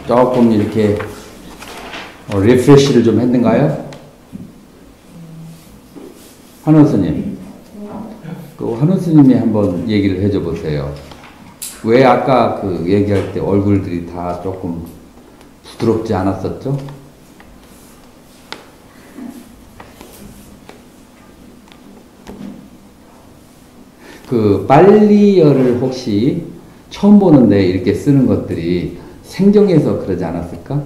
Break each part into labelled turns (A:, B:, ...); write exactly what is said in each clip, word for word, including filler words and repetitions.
A: 조금 이렇게 어, 리프레시를 좀 했는가요? 한원 스님, 그 한원 스님이 한번 얘기를 해줘 보세요. 왜 아까 그 얘기할 때 얼굴들이 다 조금 부드럽지 않았었죠? 그 빨리어를 혹시 처음 보는데 이렇게 쓰는 것들이 생경해서 그러지 않았을까?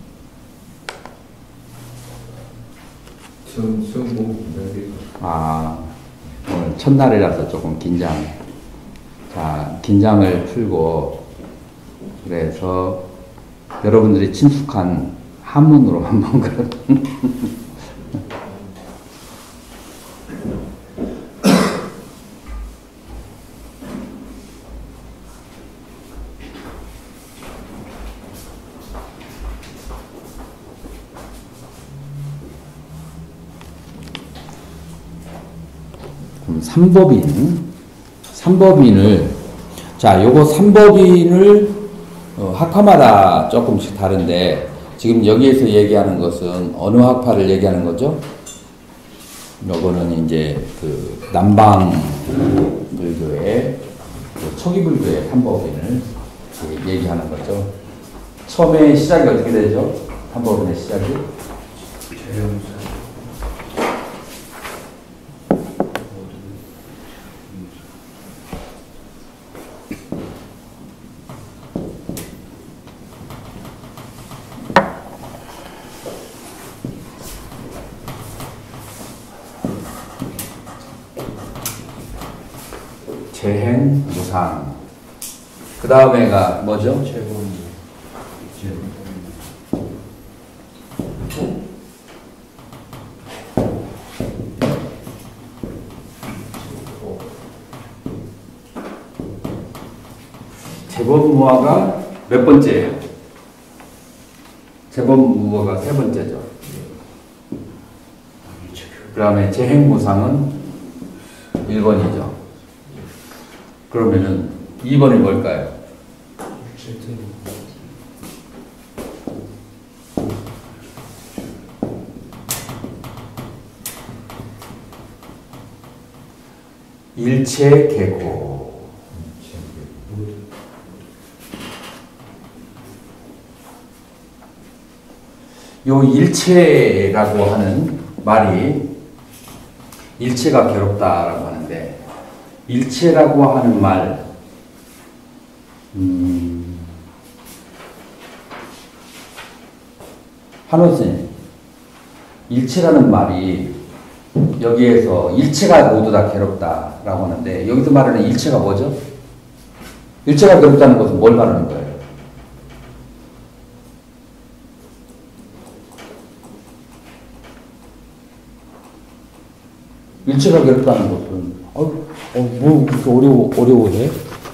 B: 처음 처음 보고 긴장돼.
A: 아, 오늘 첫날이라서 조금 긴장. 자, 긴장을 풀고 그래서 여러분들이 친숙한 한문으로 한번 그런. 그럼 삼법인, 삼법인을, 자, 요거 삼법인을 어, 학파마다 조금씩 다른데 지금 여기에서 얘기하는 것은 어느 학파를 얘기하는 거죠? 요거는 이제 그 남방 불교의 그 초기 불교의 삼법인을 얘기하는 거죠. 처음에 시작이 어떻게 되죠? 삼법인의 시작이? 재행, 무상. 그 다음에가 뭐죠?
B: 재본.
A: 재법무화가 몇 번째예요? 재법무화가 세 번째죠. 그 다음에 재행무상은 일 번이죠. 그러면은 이 번이 뭘까요? 일체계고. 요 일체라고 하는 말이 일체가 괴롭다라고 하는데 일체라고 하는 말, 음, 한호스님, 일체라는 말이 여기에서 일체가 모두 다 괴롭다라고 하는데 여기서 말하는 일체가 뭐죠? 일체가 괴롭다는 것은 뭘 말하는 거예요? 일체가 괴롭다는 것은 어, 어, 뭐 그렇게 어려워, 어려워해?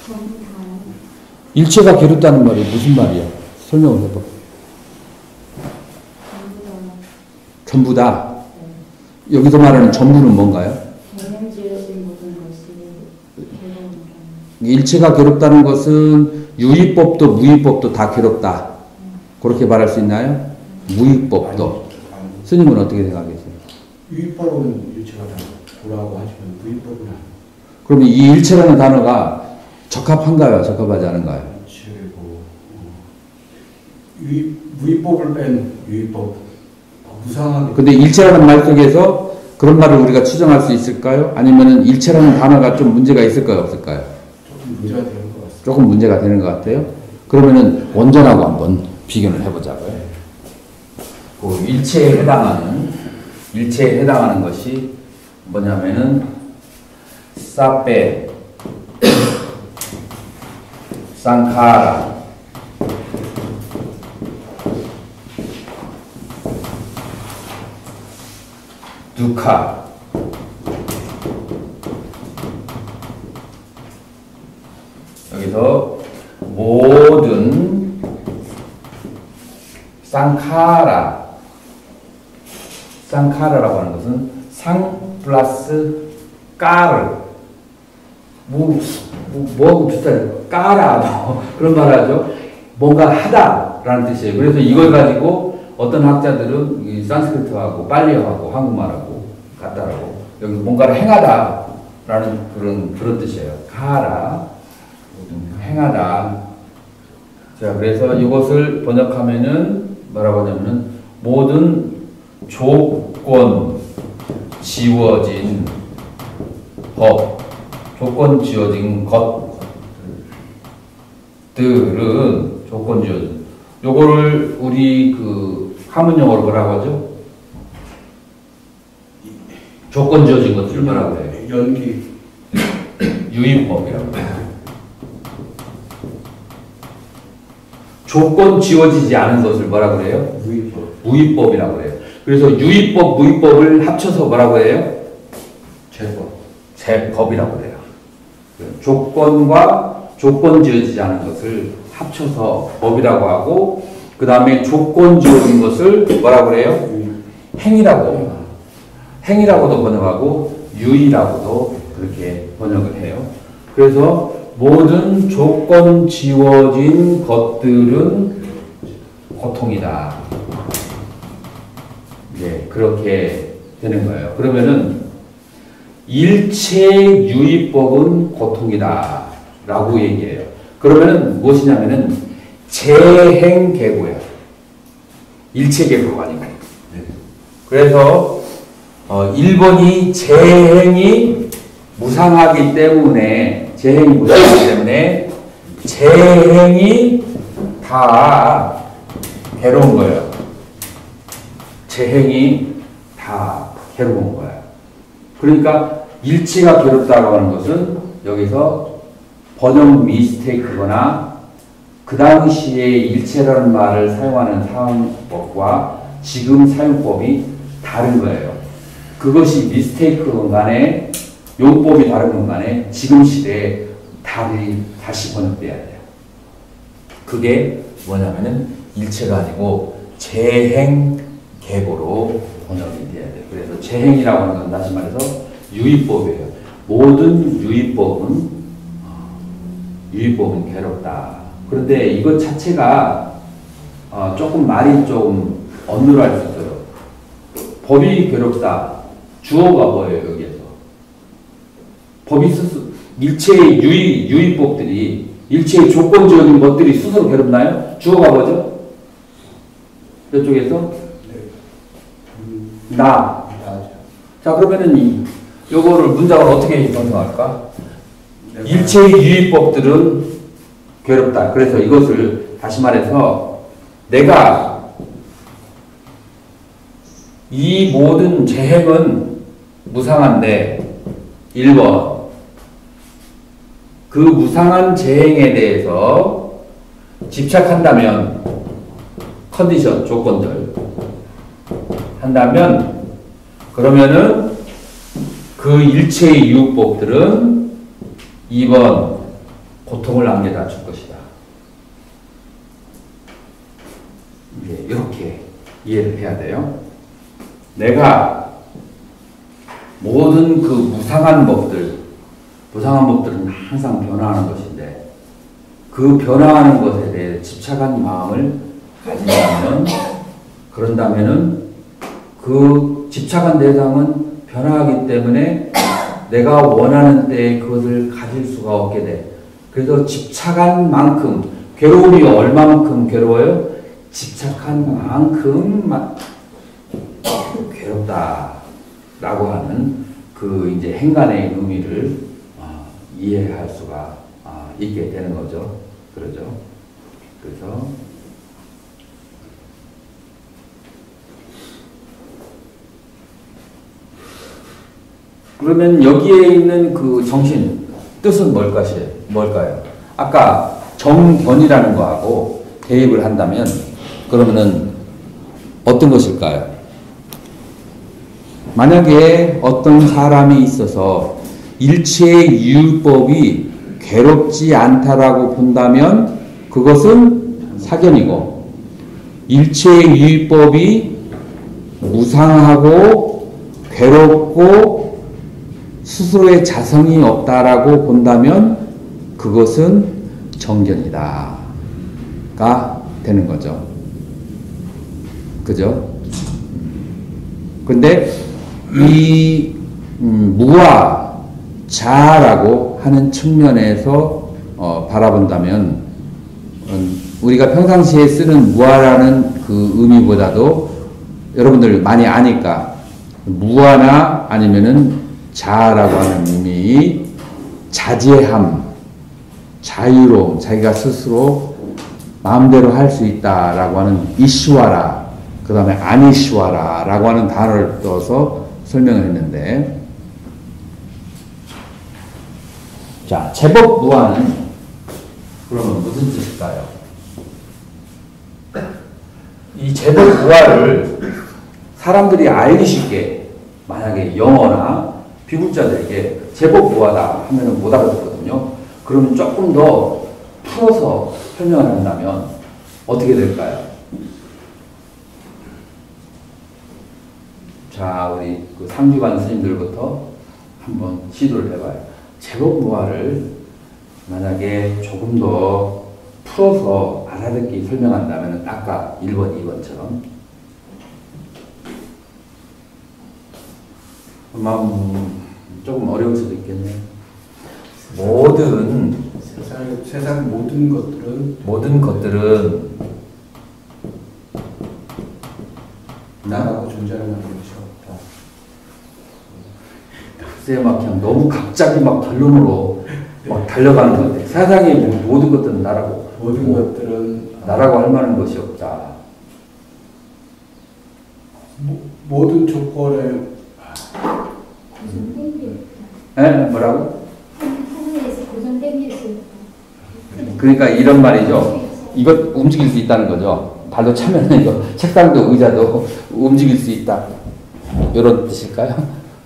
A: 일체가 괴롭다는 말이 무슨 말이야? 설명을 해봐. 전부 다. 여기서 말하는 전부는 뭔가요? 일체가 괴롭다는 것은 유의법도 무의법도 다 괴롭다. 그렇게 말할 수 있나요? 무의법도. 스님은 어떻게 생각하세요?
B: 유의법은 일체가 다 도라고 하지만 무의법은 아니에요.
A: 그러면 이 일체라는 단어가 적합한가요? 적합하지 않은가요?
B: 일체고 유의, 무의법을 뺀 유의법 무상하게.
A: 근데 일체라는 말 속에서 그런 말을 우리가 추정할 수 있을까요? 아니면은 일체라는 단어가 좀 문제가 있을까요? 없을까요?
B: 조금 문제가 되는 것 같습니다.
A: 조금 문제가 되는 것 같아요. 그러면은 원전하고 한번 비교를 해보자고요. 그 일체에 해당하는 일체에 해당하는 것이 뭐냐면은 사페, 상카라, 두카, 여기서 모든 상카라, 상카라라고 하는 것은 상 플러스 까르, 뭐, 뭐, 뭐하고 비슷해요. 까라, 뭐, 그런 말 하죠. 뭔가 하다라는 뜻이에요. 그래서 이걸 가지고 어떤 학자들은 이 산스크리트하고 빨리어하고 한국말하고 같다라고 여기 뭔가를 행하다라는 그런 그런 뜻이에요. 가하라, 행하다. 자, 그래서 이것을 번역하면은 뭐라고 하냐면은 모든 조건 지워진 법, 조건 지워진 것들은 조건 지워진. 요거를 우리 그 한문용어로 뭐라고 하죠? 조건 지워진 것들을 뭐라고 해요?
B: 연기.
A: 유의법이라고 해요. 조건 지워지지 않은 것을 뭐라고 그래요?
B: 무위법.
A: 무위법이라고 해요. 그래서 유의법, 무위법을 합쳐서 뭐라고 해요?
B: 제법.
A: 제법이라고 해요. 조건과 조건 지어지지 않은 것을 합쳐서 법이라고 하고, 그 다음에 조건 지어진 것을 뭐라고 그래요? 행위라고 해요. 행위라고도 번역하고 유의라고도 그렇게 번역을 해요. 그래서 모든 조건 지워진 것들은 고통이다. 네, 그렇게 되는 거예요. 그러면은 일체 유의법은 고통이다 라고 얘기해요. 그러면은 무엇이냐면은 재행계고예요. 일체계고가 아니고. 그래서 어, 일 번이 재행이 무상하기 때문에 재행이 무상하기 때문에 재행이 다 괴로운 거예요. 재행이 다 괴로운 거예요. 그러니까 일체가 괴롭다고 하는 것은 여기서 번역 미스테이크거나 그 당시에 일체라는 말을 사용하는 사용법과 지금 사용법이 다른 거예요. 그것이 미스테이크건 간에 용법이 다른 건 간에 지금 시대에 다시, 다시 번역돼야 돼요. 그게 뭐냐면은 일체가 아니고 재행계고로 번역이 돼야 돼요. 그래서 재행이라고 하는 건 다시 말해서 유의법이에요. 모든 유의법은 유의법은 괴롭다. 그런데 이것 자체가 어, 조금 말이 좀 어눌할 수 있어요. 법이 괴롭다. 주어가 뭐예요, 여기에서? 법이 스스로, 일체의 유의, 유의법들이, 일체의 조건적인 것들이 스스로 괴롭나요? 주어가 뭐죠? 이쪽에서? 나. 자, 그러면은 이, 요거를 문장을 어떻게 변경할까? 일체의 유의법들은 괴롭다. 그래서 이것을 다시 말해서 내가 이 모든 재행은 무상한데 일 번 그 무상한 재행에 대해서 집착한다면 컨디션, 조건들 한다면 그러면은 그 일체의 유법들은 이 번 고통을 안겨다 줄 것이다. 네, 이렇게 이해를 해야 돼요. 내가 모든 그 무상한 법들, 무상한 법들은 항상 변화하는 것인데 그 변화하는 것에 대해 집착한 마음을 가진다면, 그런다면은 그 집착한 대상은 변화하기 때문에 내가 원하는 때에 그것을 가질 수가 없게 돼. 그래서 집착한 만큼, 괴로움이 얼마만큼 괴로워요? 집착한 만큼 괴롭다 라고 하는 그 이제 행간의 의미를 어, 이해할 수가 어, 있게 되는 거죠. 그러죠. 그래서 그러면 여기에 있는 그 정신, 뜻은 뭘까요? 뭘까요? 아까 정견이라는 거하고 대입을 한다면 그러면은 어떤 것일까요? 만약에 어떤 사람이 있어서 일체의 유법이 괴롭지 않다라고 본다면 그것은 사견이고, 일체의 유법이 무상하고 괴롭고 스스로의 자성이 없다라고 본다면 그것은 정견이다. 되는 거죠. 그죠? 근데 이 음, 무와 자라고 하는 측면에서 어, 바라본다면 음, 우리가 평상시에 쓰는 무아라는 그 의미보다도 여러분들 많이 아니까 무아나 아니면은 자라고 하는 의미, 자제함, 자유로움, 자기가 스스로 마음대로 할 수 있다라고 하는 이슈와라, 그 다음에 아니슈와라 라고 하는 단어를 떠서 설명을 했는데, 자, 제법 무아는 그러면 무슨 뜻일까요? 이 제법 무아를 사람들이 알기 쉽게 만약에 영어나 비국자들에게 제법 무아다 하면 못 알아듣거든요. 그러면 조금 더 풀어서 설명을 한다면 어떻게 될까요? 자, 우리 그 상주반 스님들부터 한번 시도를 해봐요. 제법 무아를 만약에 조금 더 풀어서 알아듣기 설명한다면 아까 일 번, 이 번처럼 아마 음, 조금 어려울 수도 있겠네요. 모든
B: 세상, 세상 모든 것들은
A: 모든 것들은
B: 나라고 존재하는 것이 없다.
A: 글쎄 막 그냥 너무 갑자기 막 결론으로 막 달려가는 건데 세상의 모든 것들은 나라고
B: 모든
A: 뭐,
B: 것들은
A: 나라고 할 만한 것이 없다.
B: 모, 모든 조건에
C: 고정된 게 없다.
A: 에? 뭐라고?
C: 하늘에서 고정된 게 없다.
A: 그러니까 이런 말이죠. 이것 움직일 수 있다는 거죠. 발로 차면 이거 책상도 의자도 움직일 수 있다. 이런 뜻일까요?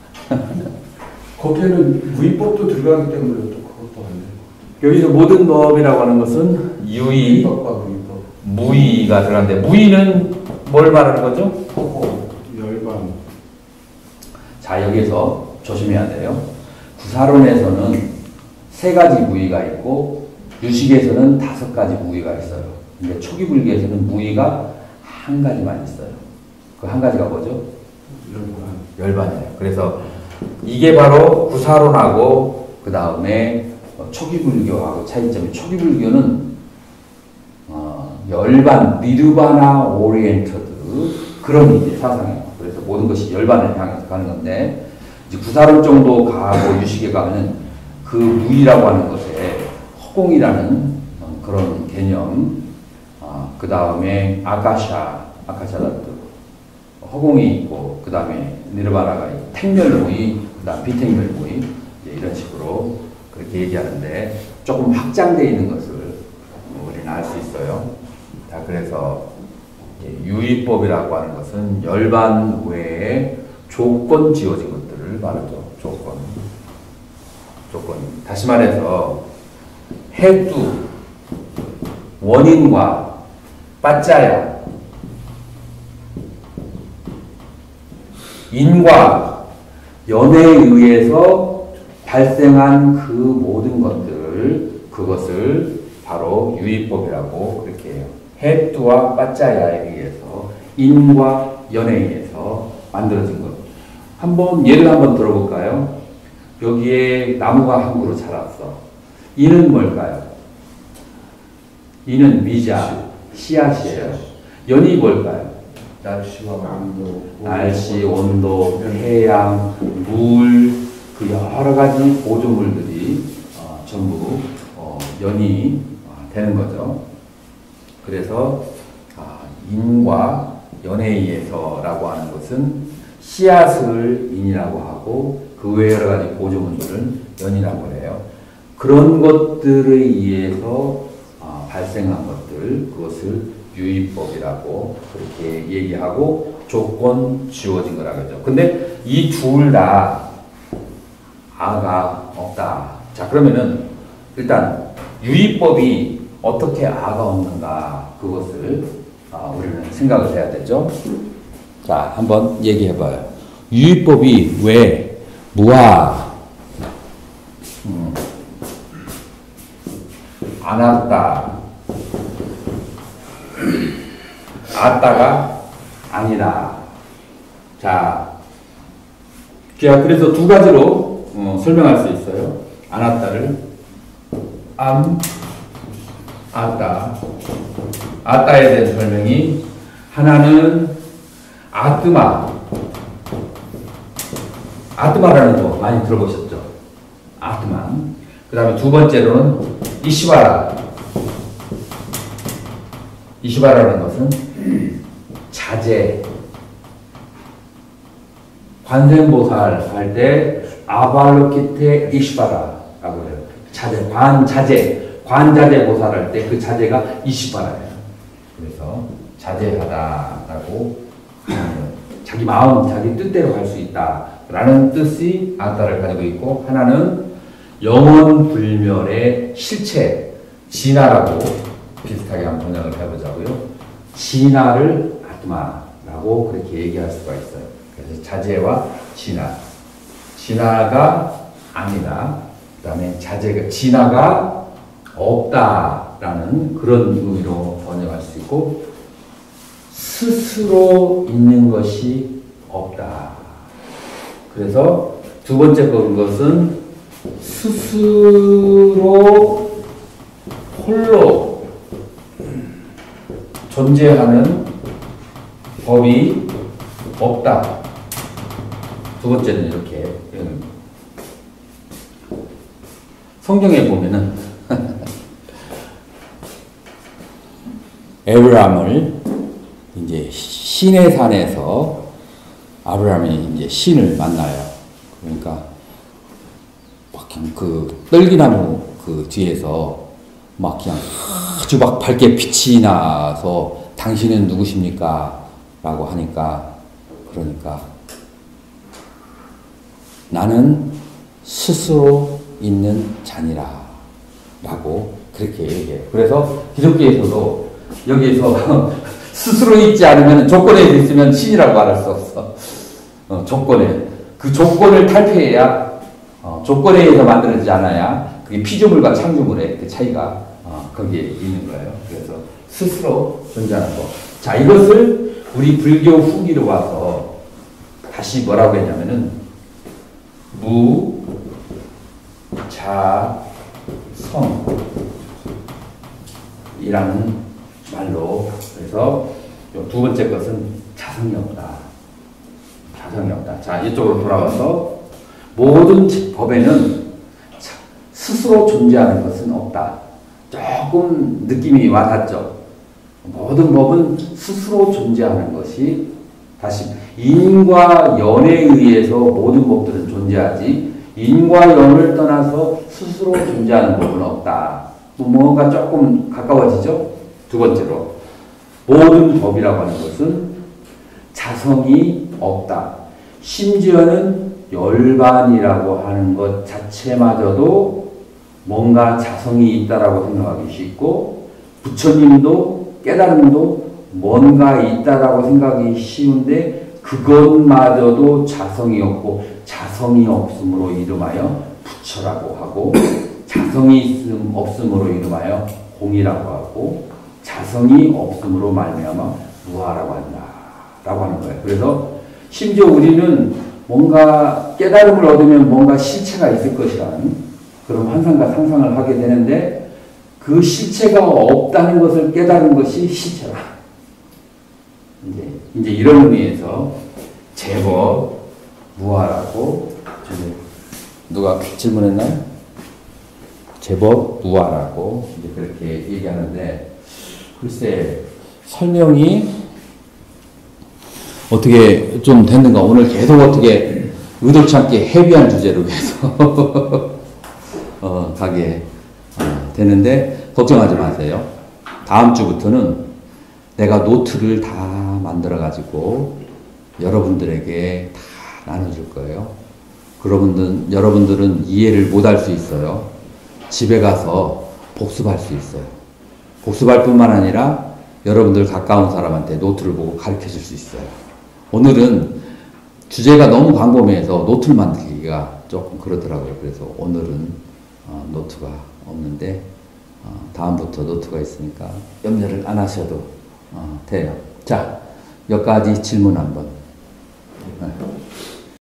B: 거기에는 무위법도 들어가기 때문에 또 그것도 안 돼요.
A: 여기서 모든 법이라고 하는 것은 유의,
B: 무위법과 무위법.
A: 무의가 들어가는데 무의는 뭘 말하는 거죠?
B: 호호, 열반.
A: 자, 여기서 조심해야 돼요. 구사론에서는 세 가지 무의가 있고 유식에서는 다섯 가지 무의가 있어요. 근데 초기 불교에서는 무의가 한 가지만 있어요. 그 한 가지가 뭐죠?
B: 열반.
A: 열반이에요. 그래서 이게 바로 구사론하고 그 다음에 초기 불교하고 차이점이, 초기 불교는 어, 열반, 니르바나 오리엔터드 그런 이제 사상이에요. 그래서 모든 것이 열반을 향해서 가는 건데 이제 구사론 정도 가고 유식에 가면은 그 무의라고 하는 것에 허공이라는 그런 개념, 어, 그 다음에 아카샤, 아카샤다트 허공이 있고, 그 다음에 니르바나가 있고, 택멸무의, 그 다음 비택멸무의 이런 식으로 그렇게 얘기하는데 조금 확장되어 있는 것을 우리는 알 수 있어요. 자, 그래서 유의법이라고 하는 것은 열반 외에 조건 지어진 것들을 말하죠. 조건. 조건. 다시 말해서 해두, 원인과 빠짜야, 인과 연애에 의해서 발생한 그 모든 것들, 그것을 바로 유의법이라고 그렇게 해요. 해두와 빠짜야에 의해서, 인과 연애에 의해서 만들어진 것. 한번 예를 한번 들어볼까요? 여기에 나무가 한 그루 자랐어. 이는 뭘까요? 이는 미자, 씨앗이에요. 연이 뭘까요?
B: 날씨와 온도,
A: 날씨, 온도, 태양, 물, 그 여러 가지 보조물들이 어, 전부 어, 연이 어, 되는 거죠. 그래서 아, 인과 연에 의해서라고 하는 것은 씨앗을 인이라고 하고 그 외 여러 가지 보조물들은 연이라고 해요. 그런 것들에 의해서 어, 발생한 것들, 그것을 유의법이라고 그렇게 얘기하고 조건 지워진 거라고 하죠. 근데 이 둘 다 아가 없다. 자, 그러면은 일단 유의법이 어떻게 아가 없는가, 그것을 아, 우리는 생각을 해야 되죠. 자, 한번 얘기해 봐요. 유의법이 왜 무아, 음, 안 왔다, 아따가 아니다. 자, 자, 그래서 두 가지로 어, 설명할 수 있어요. 아나따를 암, 아따. 아따에 대한 설명이 하나는 아뜨마. 아뜨마라는 거 많이 들어보셨죠? 아뜨마. 그 다음에 두 번째로는 이시바라. 이시바라는 것은 자제. 관세음보살 할 때 아발로키테 이시바라라고 해요. 자제, 관자제, 관자제 보살 할 때 그 자제가 이시바라예요. 그래서 자제하다라고 하는 자기 마음, 자기 뜻대로 갈 수 있다라는 뜻이 아따를 가지고 있고, 하나는 영원 불멸의 실체, 진화라고 비슷하게 한번 번역을 해보자고요. 진화를 아트마라고 그렇게 얘기할 수가 있어요. 그래서 자제와 진화. 진화가 아니다. 그 다음에 자제가, 진화가 없다라는 그런 의미로 번역할 수 있고, 스스로 있는 것이 없다. 그래서 두 번째 것은 스스로 홀로 존재하는 법이 없다. 두 번째는 이렇게 성경에 보면은 에브라함을 이제 신의 산에서 아브라함이 이제 신을 만나요. 그러니까 막 그냥 그 떨기나무 그 뒤에서 막 그냥 아주 막 밝게 빛이 나서 당신은 누구십니까? 라고 하니까, 그러니까 나는 스스로 있는 자니라 라고 그렇게 얘기해요. 그래서 기독교에서도 여기에서 스스로 있지 않으면, 조건에 있으면 신이라고 말할 수 없어. 어, 조건에. 그 조건을 탈피해야, 어, 조건에 의해서 만들어지지 않아야, 그게 피조물과 창조물의 그 차이가 어, 거기에 있는 거예요. 그래서 스스로 존재하는 거. 자, 이것을 우리 불교 후기로 와서 다시 뭐라고 했냐면은 무, 자, 성 이라는 말로. 그래서 두 번째 것은 자성이 없다. 자성이 없다. 자, 이쪽으로 돌아와서 모든 법에는 스스로 존재하는 것은 없다. 조금 느낌이 와닿죠. 모든 법은 스스로 존재하는 것이, 다시 인과 연에 의해서 모든 법들은 존재하지 인과 연을 떠나서 스스로 존재하는 법은 없다. 뭔가 조금 가까워지죠? 두 번째로, 모든 법이라고 하는 것은 자성이 없다. 심지어는 열반이라고 하는 것 자체마저도 뭔가 자성이 있다라고 생각하기 쉽고, 부처님도 깨달음도 뭔가 있다라고 생각하기 쉬운데, 그것마저도 자성이 없고, 자성이 없음으로 이름하여 부처라고 하고, 자성이 있음 없음으로 이름하여 공이라고 하고, 자성이 없음으로 말미암아 무아라고 한다라고 하는 거예요. 그래서 심지어 우리는 뭔가 깨달음을 얻으면 뭔가 실체가 있을 것이라는 그런 환상과 상상을 하게 되는데, 그 실체가 없다는 것을 깨달은 것이 실체라. 이제, 이제 이런 의미에서 제법 무아라고, 누가 질문했나요? 제법 무아라고 이제 그렇게 얘기하는데, 글쎄 설명이 어떻게 좀 됐는가. 오늘 계속 어떻게 의도치 않게 헤비한 주제로 계속 어, 가게 어, 되는데, 걱정하지 마세요. 다음 주부터는 내가 노트를 다 만들어 가지고 여러분들에게 다 나눠줄 거예요. 여러분들, 여러분들은 이해를 못할 수 있어요. 집에 가서 복습할 수 있어요. 복습할 뿐만 아니라 여러분들 가까운 사람한테 노트를 보고 가르쳐 줄 수 있어요. 오늘은 주제가 너무 광범위해서 노트를 만들기가 조금 그러더라고요. 그래서 오늘은 어, 노트가 없는데, 어, 다음부터 노트가 있으니까 염려를 안 하셔도 어, 돼요. 자, 여기까지 질문 한번.